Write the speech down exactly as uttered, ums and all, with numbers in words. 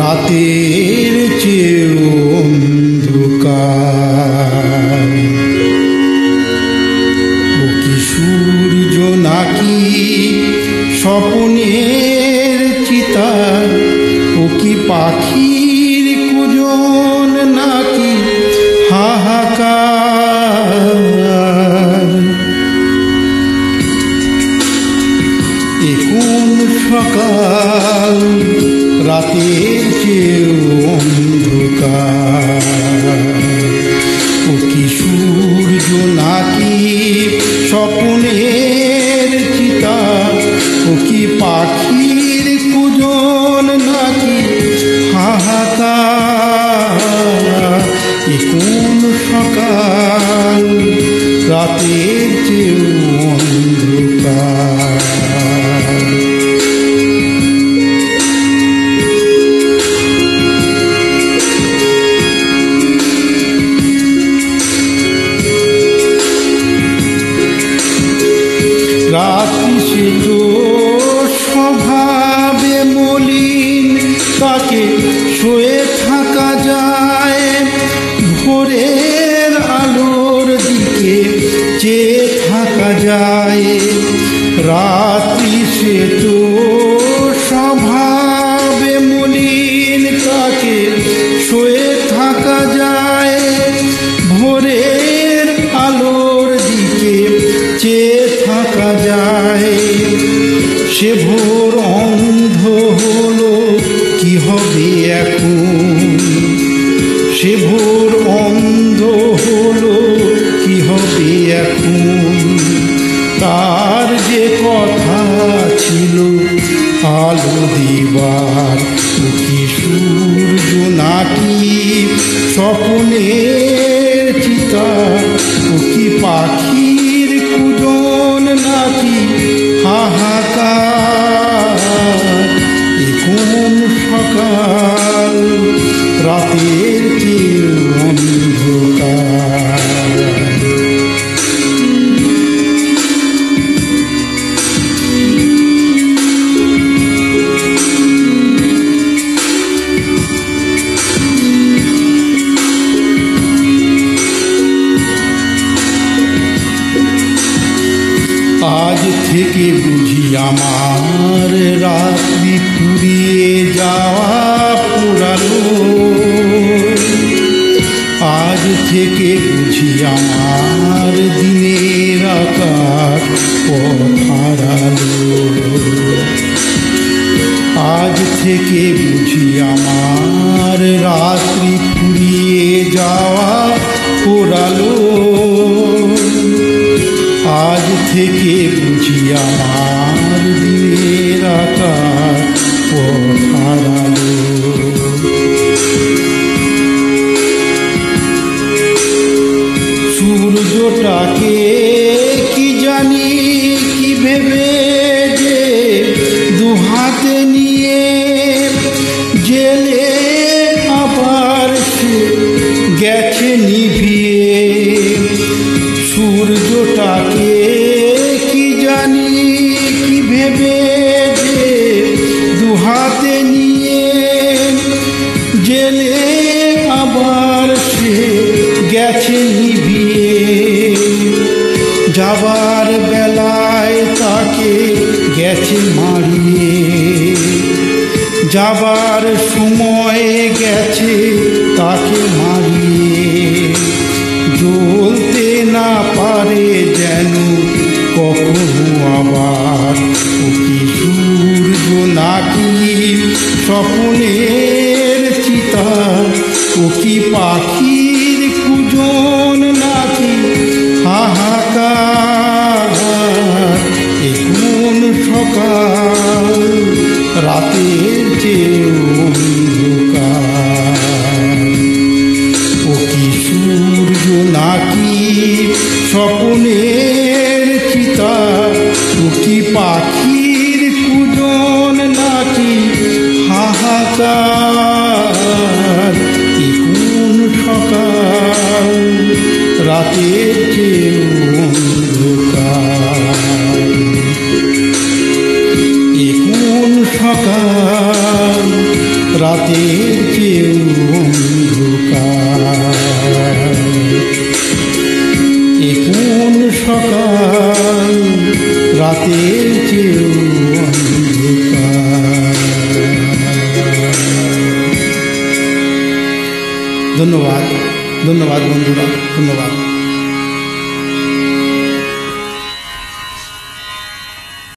রাতের চেয়েও অন্ধকার। ও কি সূর্য নাকি স্বপ্নের চিতার, ও কি পাখির কুজন নাকি হাহাকার। এ কোন সকাল রাতের চেয়েও অন্ধকার। ও কি সূর্য নাকি স্বপ্নের চিতার, ও কি পাখির কুজন নাকি হাহাকার। এ কোন সকাল রাতের চেয়েও অন্ধকার। রাত্রি সে তো স্বভাবে মলিন, তাকে শুয়ে থাকা যায়, ভোরের আলোর দিকে চেয়ে থাকা যায়। রাত্রি সে তো স্বভাবে মলিন, তাকে শুয়ে থাকা যায়, ভোরের আলোর দিকে চেয়ে থাকা যায়। সে ভোর অন্ধ হলো কি হবে এখন, সে ভোর অন্ধ হলো কি হবে এখন। তার যে কথা ছিল আলো দিবার, ও কি সূর্য নাকি স্বপ্নের চিতার, ও কি পাখির কুজন নাকি হাহাকার। এ কোন সকাল রাতের চেয়েও অন্ধকার। আজ থেকে বুঝি আমার রাত্রি ফুরিয়ে যাওয়া পুরানো, আজ থেকে বুঝি আমার দিনের আকাশ পথ হারালো। আজ থেকে বুঝি আমার রাত্রি ফুরিয়ে যাওয়া পুরালো, আজ থেকে বুঝি আমার দিনের আকাশ পথ হারালো। সূর্যটাকে কি জানি কি ভেবে যে দুহাতে নিয়ে জেলে আবার সে গেছে নিভিয়ে। সূর্যটাকে কি জানি কি ভেবে যে দুহাতে নিয়ে জেলে আবার সে গেছে নিভিয়ে। যাবার বেলায় তাকে গেছে মারিয়ে, যাবার সময় গেছে তাকে মারিয়ে। জ্বলতে না পারে যেন কখনো আবার, ও কি সূর্য নাকি স্বপ্নের চিতার, ও কি পাখির কুজন নাকি হাহাকার। এ কোন সকাল রাতের চেয়েও অন্ধকার। ও কি সূর্য নাকি স্বপ্নের চিতার, ও কি পাখির কুজন নাকি হাহাকার। এ কোন সকাল রাতের চেয়েও অন্ধকার। এ কোন সকাল রাতের সকাল রাতের চেয়েও অন্ধকার। ধন্যবাদ ধন্যবাদ বন্ধুরা, ধন্যবাদ।